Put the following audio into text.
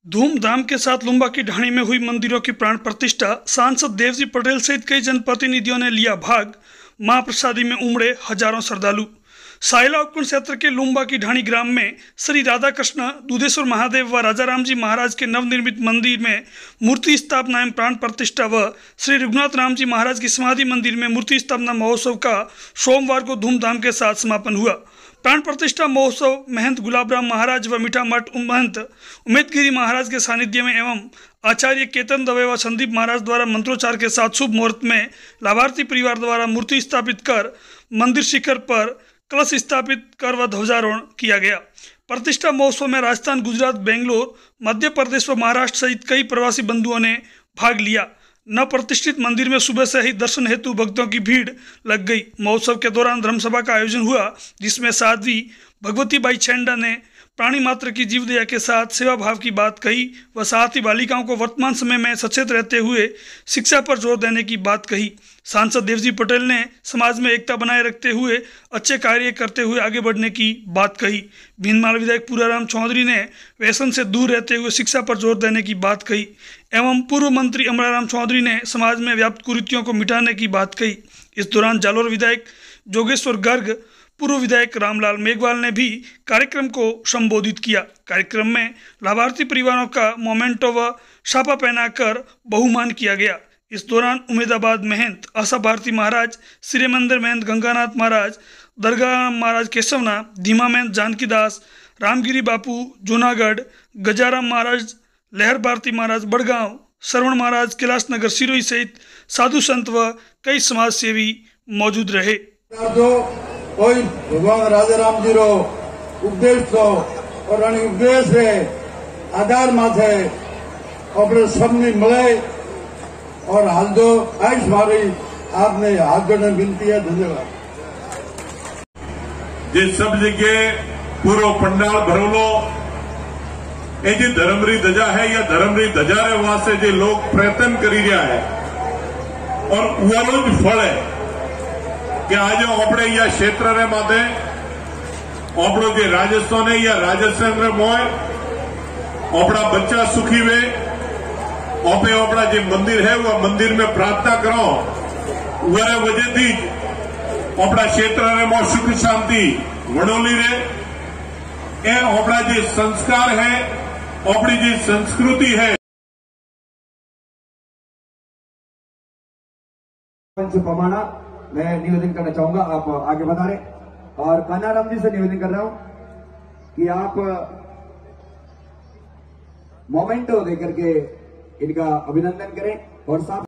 धूमधाम के साथ लुम्बा की ढाणी में हुई मंदिरों की प्राण प्रतिष्ठा। सांसद देवजी पटेल सहित कई जनप्रतिनिधियों ने लिया भाग। महाप्रसादी में उमड़े हजारों श्रद्धालु। सायला उपखंड क्षेत्र के लुम्बा की ढाणी ग्राम में श्री राधा कृष्ण दूधेश्वर महादेव व राजा राम जी महाराज के नवनिर्मित मंदिर में मूर्ति स्थापना एवं प्राण प्रतिष्ठा व श्री रघुनाथ राम जी महाराज की समाधि मंदिर में मूर्ति स्थापना महोत्सव का सोमवार को धूमधाम के साथ समापन हुआ। प्राण प्रतिष्ठा महोत्सव महंत गुलाबराम महाराज व मीठा मठ महंत उमेदगिरी महाराज के सानिध्य में एवं आचार्य केतन दवे व संदीप महाराज द्वारा मंत्रोच्चार के साथ शुभ मुहूर्त में लाभार्थी परिवार द्वारा मूर्ति स्थापित कर मंदिर शिखर पर कलश स्थापित कर व ध्वजारोहण किया गया। प्रतिष्ठा महोत्सव में राजस्थान, गुजरात, बेंगलोर, मध्य प्रदेश व महाराष्ट्र सहित कई प्रवासी बंधुओं ने भाग लिया। न प्रतिष्ठित मंदिर में सुबह से ही दर्शन हेतु भक्तों की भीड़ लग गई। महोत्सव के दौरान धर्मसभा का आयोजन हुआ, जिसमें साध्वी भगवती बाई छेंडा ने प्राणी मात्र की जीवदया के साथ सेवा भाव की बात कही व साथ ही बालिकाओं को वर्तमान समय में सचेत रहते हुए शिक्षा पर जोर देने की बात कही। सांसद देवजी पटेल ने समाज में एकता बनाए रखते हुए अच्छे कार्य करते हुए आगे बढ़ने की बात कही। भीनमाल विधायक पूराराम चौधरी ने व्यसन से दूर रहते हुए शिक्षा पर जोर देने की बात कही एवं पूर्व मंत्री अमराराम चौधरी ने समाज में व्याप्त कुरीतियों को मिटाने की बात कही। इस दौरान जालोर विधायक जोगेश्वर गर्ग, पूर्व विधायक रामलाल मेघवाल ने भी कार्यक्रम को संबोधित किया। कार्यक्रम में लाभार्थी परिवारों का मोमेंटो व छापा पहनाकर बहुमान किया गया। इस दौरान उमेदाबाद महंत आशा भारती महाराज, श्री मंदिर महंत गंगानाथ महाराज, दरगाह महाराज केशवना, धीमा महंत जानकी दास, रामगिरी बापू जूनागढ़, गजाराम महाराज, लहर भारती महाराज बड़गांव, श्रवण महाराज कैलाश नगर सिरोही सहित साधु संत व कई समाज सेवी मौजूद रहे। कोई भगवान राजा राम जी रो उपदेश तो और उपदेश है आधार माथे अपने सबने मिले और हाल दो आयुष मारी आपने हाथ जोड़ने विनती है। धन्यवाद। जे सब जगह पूरो पंडाल भरोलो ए जी धर्मरी ध्वजा है या धर्मरी ध्वजा रे वास्ते जे लोग प्रयत्न करी रहा है और वालों ज फल है कि आज अपने या क्षेत्र रे माथे अपनो जे राजस्थान है या राजस्थान रे मोय अपना बच्चा सुखी वे ओपे अपना जे मंदिर है वह मंदिर में प्रार्थना करो वह वजह थी अपना क्षेत्र रे मो सुख शांति वणोली रे ए अपना जे संस्कार है अपनी जी संस्कृति है। पमाना मैं निवेदन करना चाहूंगा, आप आगे बता रहे और कान्हाराम जी से निवेदन कर रहा हूं कि आप मोमेंटो देकर के इनका अभिनंदन करें और साथ